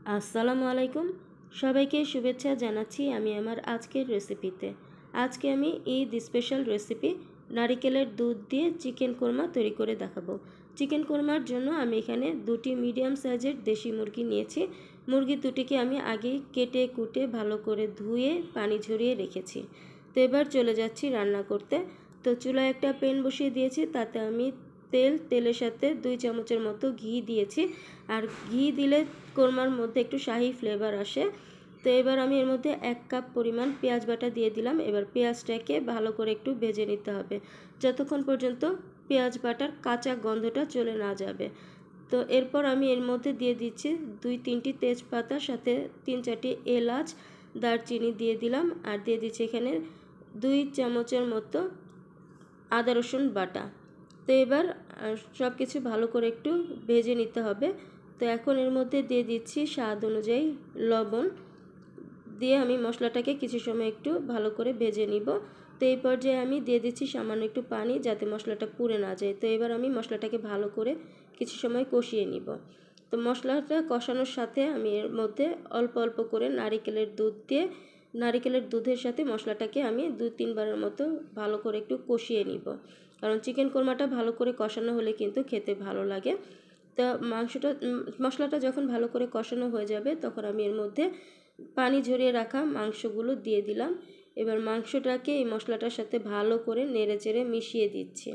আসসালামু আলাইকুম, সবাইকে শুভেচ্ছা জানাচ্ছি আমি আমার আজকের রেসিপিতে। আজকে আমি ঈদ স্পেশাল রেসিপি নারিকেলের দুধ দিয়ে চিকেন কোরমা তৈরি করে দেখাবো। চিকেন কোরমার জন্য আমি এখানে দুটি মিডিয়াম সাইজের দেশি মুরগি নিয়েছি। মুরগি দুটিকে আমি আগেই কেটে কুটে ভালো করে ধুয়ে পানি ঝরিয়ে রেখেছি। তো এবার চলে যাচ্ছি রান্না করতে। তো চুলায় একটা প্যান বসিয়ে দিয়েছি, তাতে আমি তেলের সাথে 2 চামচের মতো ঘি দিয়েছি। আর ঘি দিলে কোরমার মধ্যে একটু শাহি ফ্লেভার আসে। তো এবার আমি এর মধ্যে 1 কাপ পরিমাণ পেঁয়াজ বাটা দিয়ে দিলাম। এবার পেঁয়াজটাকে ভালো করে একটু ভেজে নিতে হবে, যতক্ষণ পর্যন্ত পেঁয়াজ বাটার কাঁচা গন্ধটা চলে না যাবে। তো এরপর আমি এর মধ্যে দিয়ে দিচ্ছি 2-3টি তেজপাতা, সাথে 3-4টি এলাচ, দারচিনি দিয়ে দিলাম। আর দিয়ে দিচ্ছি এখানে 2 চামচের মতো আদা রসুন বাটা। তো এবার সব কিছু ভালো করে একটু ভেজে নিতে হবে। তো এখন এর মধ্যে দিয়ে দিচ্ছি স্বাদ অনুযায়ী লবণ, দিয়ে আমি মশলাটাকে কিছু সময় একটু ভালো করে ভেজে নিব। তো এই পর্যায়ে আমি দিয়ে দিচ্ছি সামান্য একটু পানি, যাতে মশলাটা পুড়ে না যায়। তো এবার আমি মশলাটাকে ভালো করে কিছু সময় কষিয়ে নিব। তো মশলাটা কষানোর সাথে আমি এর মধ্যে অল্প অল্প করে নারিকেলের দুধের সাথে মশলাটাকে আমি 2-3 বারের মতো ভালো করে একটু কষিয়ে নিব, কারণ চিকেন কোরমাটা ভালো করে কষানো হলে কিন্তু খেতে ভালো লাগে। তো মশলাটা যখন ভালো করে কষানো হয়ে যাবে, তখন আমি এর মধ্যে পানি ঝরিয়ে রাখা মাংসগুলো দিয়ে দিলাম। এবার মাংসটাকে এই মশলাটার সাথে ভালো করে নেড়েচেড়ে মিশিয়ে দিচ্ছি।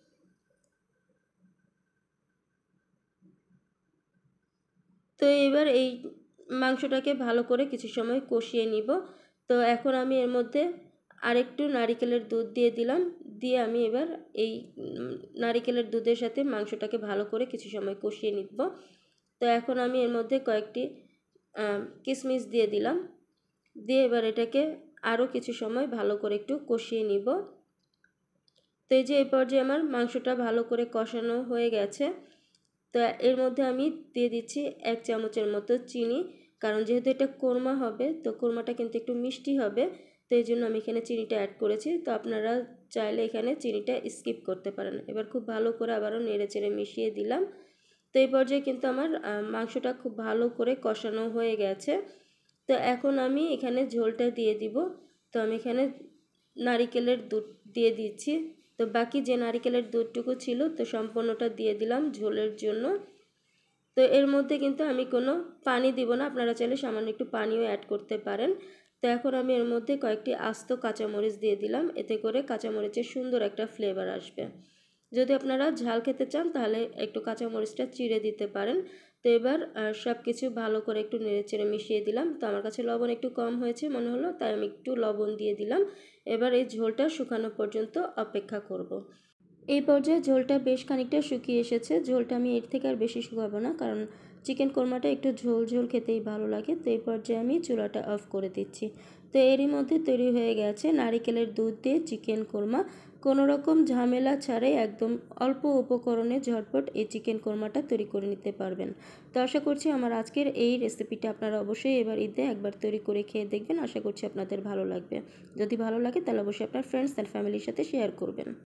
তো এবার এই মাংসটাকে ভালো করে কিছু সময় কষিয়ে নিব। তো এখন আমি এর মধ্যে আরেকটু নারিকেলের দুধ দিয়ে দিলাম, দিয়ে আমি এবার এই নারিকেলের দুধের সাথে মাংসটাকে ভালো করে কিছু সময় কষিয়ে নিব। তো এখন আমি এর মধ্যে কয়েকটি কিশমিশ দিয়ে দিলাম, দিয়ে এবার এটাকে আরও কিছু সময় ভালো করে একটু কষিয়ে নিব। তো এই যে এই পর্যায়ে আমার মাংসটা ভালো করে কষানো হয়ে গেছে। তো এর মধ্যে আমি দিয়ে দিচ্ছি 1 চামচের মতো চিনি, কারণ যেহেতু এটা কোরমা হবে, তো কোরমাটা কিন্তু একটু মিষ্টি হবে। তো এই জন্য আমি এখানে চিনিটা অ্যাড করেছি। তো আপনারা চাইলে এখানে চিনিটা স্কিপ করতে পারেন। এবার খুব ভালো করে আবারও নেড়েচেড়ে মিশিয়ে দিলাম। তো এই পর্যায়ে কিন্তু আমার মাংসটা খুব ভালো করে কষানো হয়ে গেছে। তো এখন আমি এখানে ঝোলটা দিয়ে দিব। তো আমি এখানে নারিকেলের দুধ দিয়ে দিচ্ছি। তো বাকি যে নারিকেলের দুধটুকু ছিল, তো সম্পূর্ণটা দিয়ে দিলাম ঝোলের জন্য। তো এর মধ্যে কিন্তু আমি কোনো পানি দিব না, আপনারা চাইলে সামান্য একটু পানিও অ্যাড করতে পারেন। তো এখন আমি এর মধ্যে কয়েকটি আস্ত কাঁচামরিচ দিয়ে দিলাম, এতে করে কাঁচামরিচের সুন্দর একটা ফ্লেভার আসবে। যদি আপনারা ঝাল খেতে চান, তাহলে একটু কাঁচামরিচটা চিড়ে দিতে পারেন। তো এবার সব কিছু ভালো করে একটু নেড়েচেড়ে মিশিয়ে দিলাম। তো আমার কাছে লবণ একটু কম হয়েছে মনে হলো, তাই আমি একটু লবণ দিয়ে দিলাম। এবার এই ঝোলটা শুকানো পর্যন্ত অপেক্ষা করব। এই পর্যায়ে ঝোলটা বেশ খানিকটা শুকিয়ে এসেছে। ঝোলটা আমি এর থেকে আর বেশি শুকাবো না, কারণ চিকেন কোরমাটা একটু ঝোল ঝোল খেতেই ভালো লাগে। তো এই পর্যায়ে আমি চুলাটা অফ করে দিচ্ছি। তো এরই মধ্যে তৈরি হয়ে গেছে নারিকেলের দুধ দিয়ে চিকেন কোরমা। কোনো রকম ঝামেলা ছাড়াই একদম অল্প উপকরণে ঝটপট এই চিকেন কোরমাটা তৈরি করে নিতে পারবেন। তো আশা করছি আমার আজকের এই রেসিপিটা আপনারা অবশ্যই এবার ঈদে একবার তৈরি করে খেয়ে দেখবেন। আশা করছি আপনাদের ভালো লাগবে। যদি ভালো লাগে তাহলে অবশ্যই আপনার ফ্রেন্ডস অ্যান্ড ফ্যামিলির সাথে শেয়ার করবেন।